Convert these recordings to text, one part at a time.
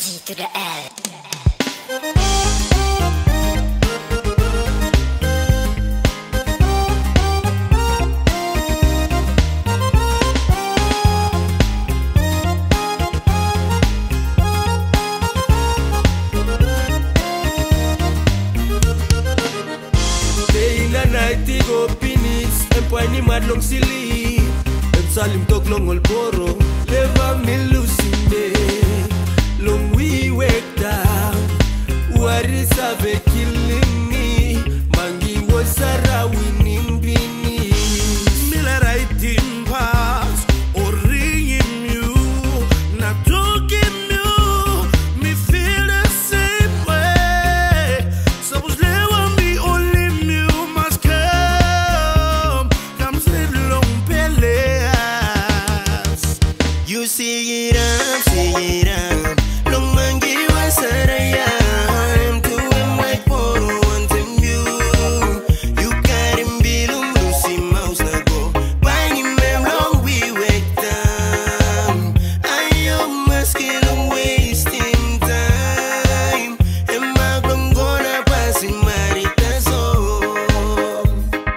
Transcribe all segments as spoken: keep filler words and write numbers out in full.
G to the L. Tigo pinis, empani madlong sili, salim tok long olboro, leva mi lusinde, long we wake down, what is ave killing me, Mangi Wasara winning bini, mila writing pass, or ringing you, not talking you, me feel the same way, suppose lewa me only me. You see it up, see it up. Long Mangi Wasara, I'm doing my photo on you. You got him bilum, Lucy Mouse na go. Bang him long we wake down. I am masking and wasting time. And my gonna pass in Marita so.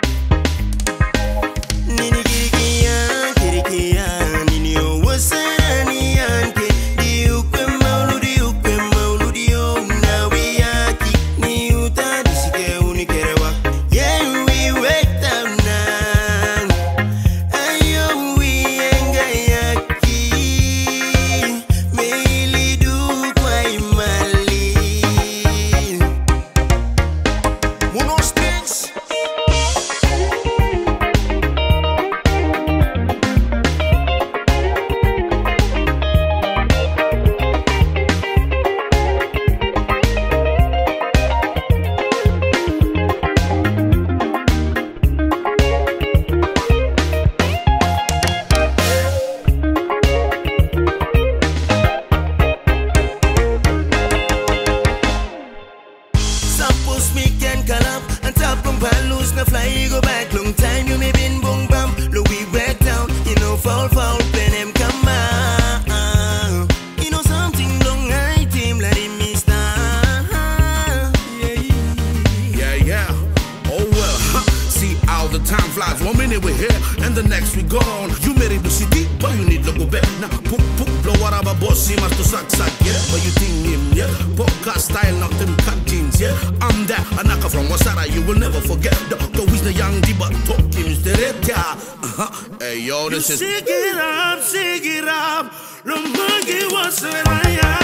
Nini kirikian, kirikian, nini o Wasarani anke, di ukwe maulu, di ukwe maulu, di o na wiyaki, ni uta disike unikerewa. Yeah, we wake down now. Ayo we enga yaki, meili du kwa imali. Muno strings. Suppose me can call up and top from Palus, na fly go back long time. You may been boom bam, look we back down. You know foul foul, pen them come out. You know something long I team let him miss that. Yeah, yeah. Oh well, huh. See how the time flies. One minute we're here and the next we gone. You made it to city, but you need to go back. Now, poop, poop, blow whatever boss, see must to suck, suck, yeah. But you think him, yeah. Podcast style, not them cut jeans, yeah. I'm that, a knocker from Wasara, you will never forget. Doctor Wisna Young D, but talk him straight, yeah. Uh-huh. Hey, yo, this You is. shake it up, shake it up, long Mangi Wasara.